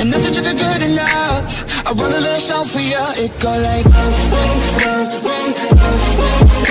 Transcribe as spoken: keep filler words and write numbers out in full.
nothing to be good enough. I wrote a little song for you. It go like